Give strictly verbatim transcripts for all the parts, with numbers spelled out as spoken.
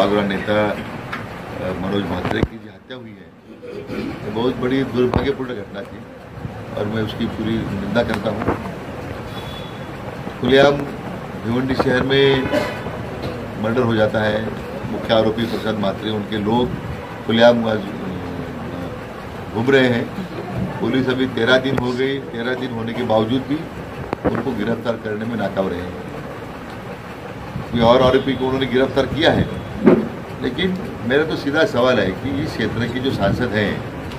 सभागृह नेता मनोज म्हात्रे की जो हत्या हुई है, ये बहुत बड़ी दुर्भाग्यपूर्ण घटना थी और मैं उसकी पूरी निंदा करता हूँ। खुलेआम भिवंडी शहर में मर्डर हो जाता है, मुख्य आरोपी प्रशांत म्हात्रे, उनके लोग खुलेआम घूम रहे हैं। पुलिस अभी तेरह दिन हो गई, तेरह दिन होने के बावजूद भी उनको गिरफ्तार करने में नाकाम रहे हैं। कोई और आरोपी को उन्होंने गिरफ्तार किया है, लेकिन मेरा तो सीधा सवाल है कि इस क्षेत्र के जो सांसद हैं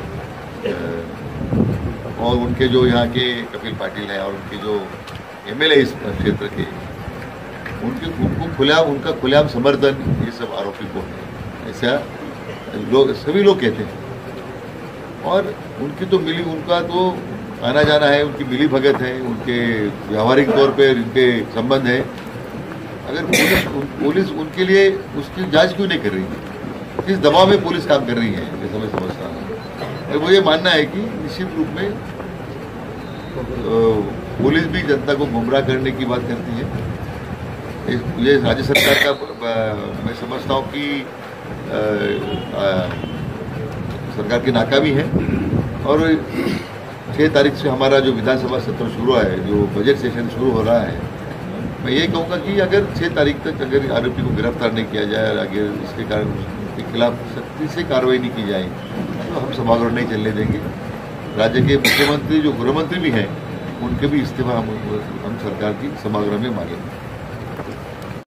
और उनके जो यहाँ के कपिल पाटिल हैं और उनके जो एमएलए इस क्षेत्र के, उनके उनको खुलेआम उनका खुलेआम समर्थन ये सब आरोपी को है, ऐसा लोग सभी लोग कहते हैं। और उनकी तो मिली उनका तो आना जाना है, उनकी मिली भगत है, उनके व्यावहारिक तौर पे उनके संबंध है। अगर पुलिस उन, पुलिस उनके लिए उसकी जांच क्यों नहीं कर रही है? किस दबाव में पुलिस काम कर रही है, जैसा मैं समझता हूँ। वो ये मानना है कि निश्चित रूप में पुलिस भी जनता को गुमराह करने की बात करती है। ये राज्य सरकार का मैं समझता हूँ कि आ, आ, सरकार की नाकामी है। और छः तारीख से हमारा जो विधानसभा सत्र शुरू है, जो बजट सेशन शुरू हो रहा है, मैं ये कहूँगा कि अगर छः तारीख तक अगर आरोपी को गिरफ्तार नहीं किया जाए और अगर इसके कारण उसके खिलाफ सख्ती से कार्रवाई नहीं की जाए तो हम सभागृह नहीं चलने देंगे। राज्य के मुख्यमंत्री जो गृहमंत्री भी हैं, उनके भी इस्तीफा हम हम सरकार की सभागृह में मांगेंगे।